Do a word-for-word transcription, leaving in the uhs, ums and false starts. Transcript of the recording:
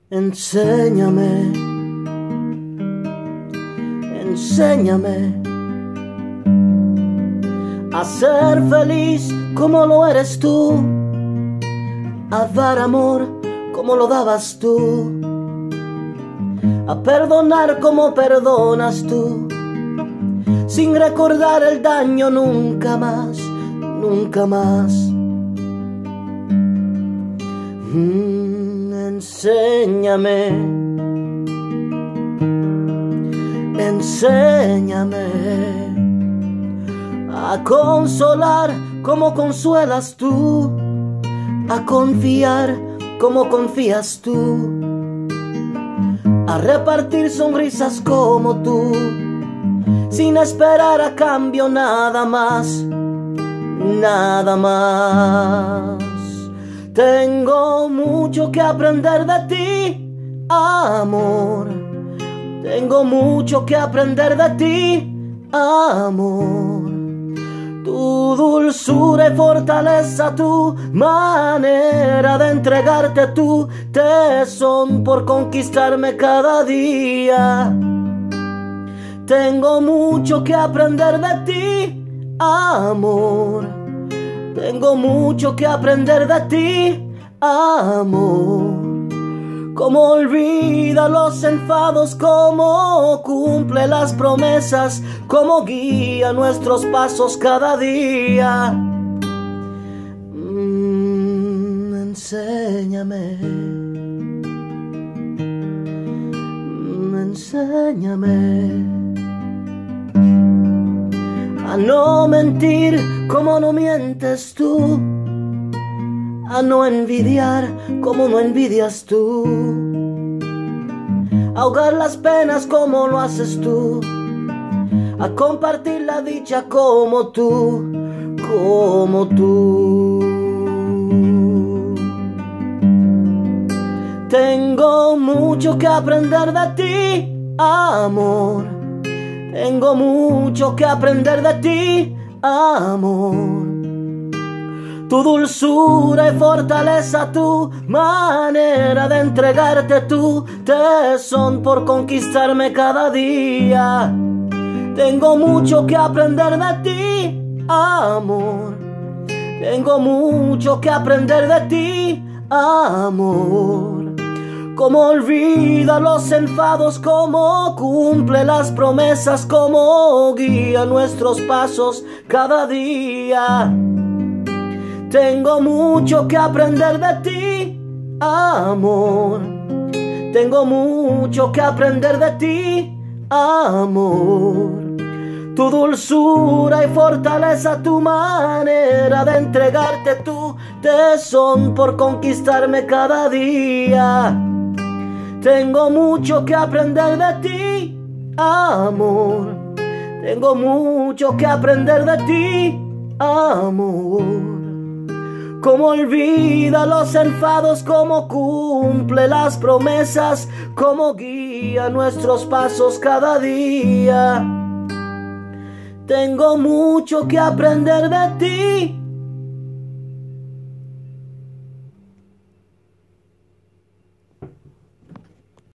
Enséñame, enséñame a ser feliz como lo eres tú, a dar amor como lo dabas tú, a perdonar como perdonas tú, sin recordar el daño nunca más, nunca más. Mm, enséñame, enséñame a consolar como consuelas tú, a confiar como confías tú, a repartir sonrisas como tú, sin esperar a cambio nada más, nada más. Tengo mucho que aprender de ti, amor. Tengo mucho que aprender de ti, amor. Tu dulzura y fortaleza, tu manera de entregarte, tu tesón por conquistarme cada día. Tengo mucho que aprender de ti, amor. Tengo mucho que aprender de ti, amor. Cómo olvida los enfados, cómo cumple las promesas, cómo guía nuestros pasos cada día. Mm, enséñame, mm, enséñame a no mentir como no mientes tú, a no envidiar como no envidias tú, a ahogar las penas como lo haces tú, a compartir la dicha como tú, como tú. Tengo mucho que aprender de ti, amor. Tengo mucho que aprender de ti, amor. Tu dulzura y fortaleza, tu manera de entregarte, tu tesón por conquistarme cada día. Tengo mucho que aprender de ti, amor. Tengo mucho que aprender de ti, amor. Cómo olvida los enfados, cómo cumple las promesas, cómo guía nuestros pasos cada día. Tengo mucho que aprender de ti, amor. Tengo mucho que aprender de ti, amor. Tu dulzura y fortaleza, tu manera de entregarte, tu tesón por conquistarme cada día. Tengo mucho que aprender de ti, amor. Tengo mucho que aprender de ti, amor. Cómo olvida los enfados, cómo cumple las promesas, cómo guía nuestros pasos cada día. Tengo mucho que aprender de ti,